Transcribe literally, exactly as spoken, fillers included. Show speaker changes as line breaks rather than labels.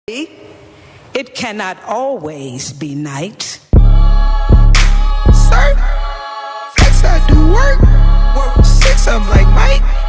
It cannot always be night.
Sir, flex, I do work. Work six, I'm like Mike.